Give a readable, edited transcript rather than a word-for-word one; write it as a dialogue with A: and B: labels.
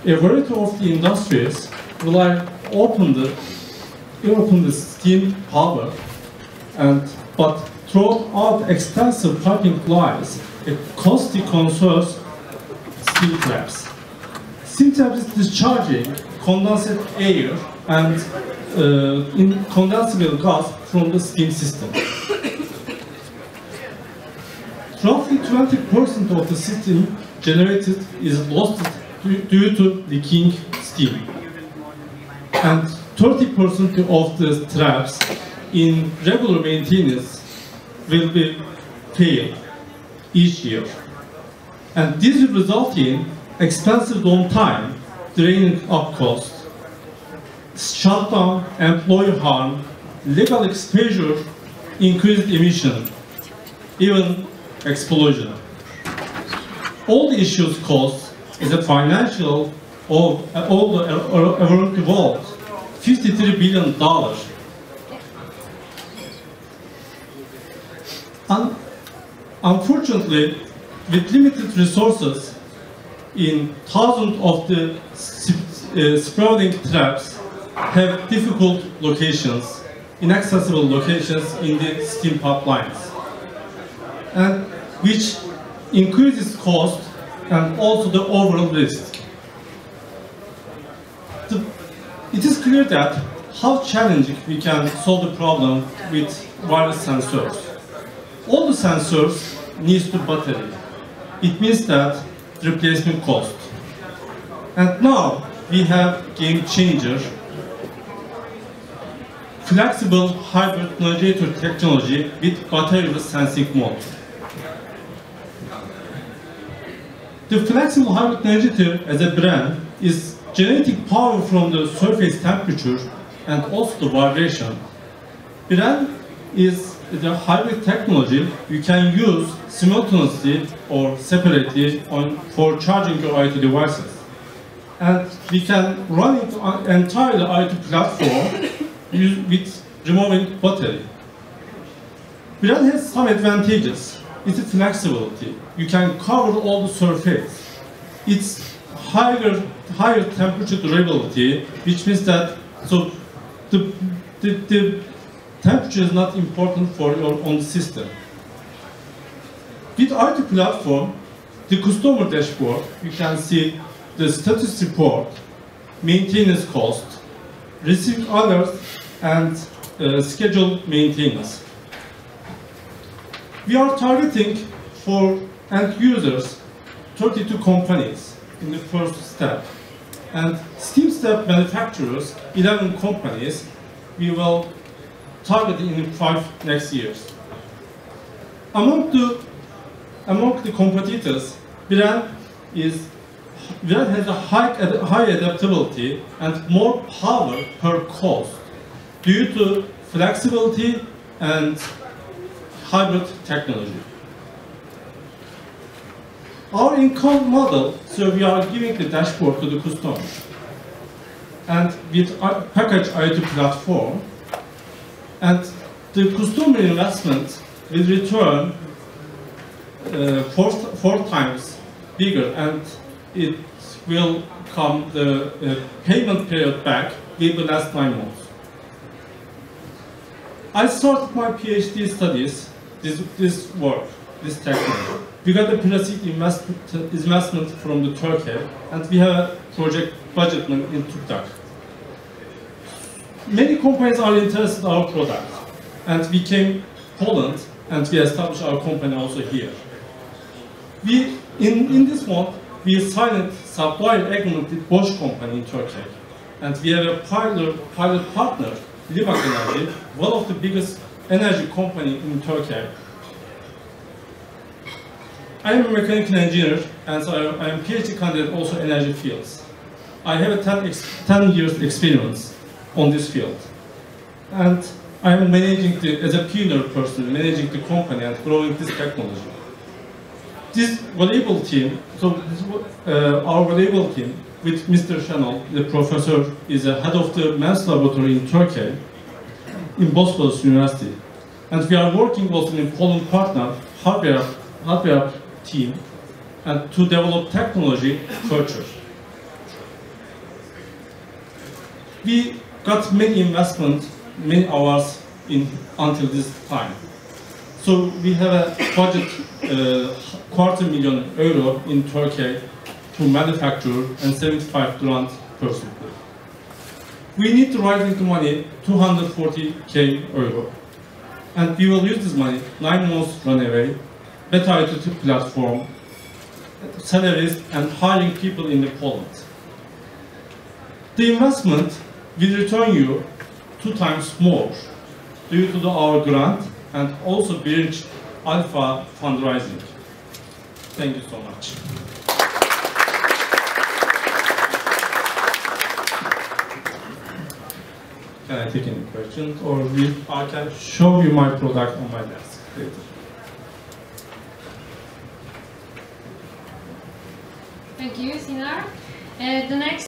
A: a variety of the industries will open the steam power, but throughout extensive piping lines, a constantly concerns steam traps. Steam traps is discharging condensate air and incondensable gas from the steam system. Roughly 20% of the steam generated is lost due to leaking steam, and 30% of the traps in regular maintenance will be failed each year, and this will result in expensive downtime, draining up costs, shutdown, employee harm, legal exposure, increased emission, even explosion. All the issues cost is a financial of all the around the world, $53 billion. Unfortunately, with limited resources, in thousands of the sprouting traps have difficult locations, inaccessible locations in the steam pipelines, and which increases cost and also the overall risk. It is clear that how challenging we can solve the problem with wireless sensors. All the sensors needs to battery. It means that replacement cost. And now we have game changer, flexible hybrid navigator technology with batteryless sensing mode. The flexible hybrid navigator as a Bren is generating power from the surface temperature and also the vibration. Bren is the hybrid technology you can use simultaneously or separately for charging your IoT devices. And we can run it on entirely IoT platform with removing battery. Bren has some advantages. It's flexibility. You can cover all the surface. It's higher temperature durability, which means that the temperature is not important for your own system. With IoT platform, the customer dashboard, you can see the status report, maintenance cost, received alerts, and scheduled maintenance. We are targeting for end users 32 companies in the first step, and steam step manufacturers 11 companies we will target in 5 next years. Among the competitors, Bren has a high adaptability and more power per cost due to flexibility and hybrid technology. Our income model, so we are giving the dashboard to the customer, and with package IoT platform, and the customer investment will return 4 times bigger, and it will come, the payment period back will be last 9 months. I started my PhD studies, this technology. We got a pre-seed investment from the Turkey, and we have a project budget in Turkey. Many companies are interested in our product, and we came Poland, and we established our company also here. In this month, we signed a supplier agreement with Bosch company in Turkey, and we have a pilot partner, Limak Energy, one of the biggest energy company in Turkey. I am a mechanical engineer, and so I am PhD candidate also in energy fields. I have a 10 years experience on this field, and I am as a pioneer person, managing the company and growing this technology. This valuable team, our valuable team with Mr. Şenol, the professor, is the head of the MEMS laboratory in Turkey, in Bosporus University, and we are working also in Poland partner hardware team, and to develop technology further. we got many investments, many hours until this time. So we have a budget €250,000 in Turkey to manufacture and 75 grants per supply. We need to raise into money €240,000. And we will use this money, 9 months runaway, Batteryless platform, salaries and hiring people in Poland. The investment will return you 2 times more due to our grant and also Bren Alpha fundraising. Thank you so much. Can I take any questions, or I can show you my product on my desk later.
B: Thank you, Sinar. The next